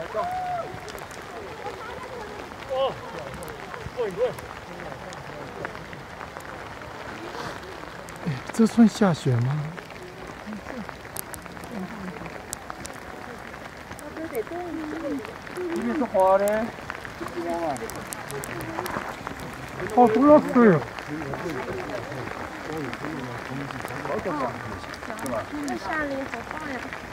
哦，对对。 这算下雪吗？ 这边是滑的。 好多要水哦。 那下里好大呀！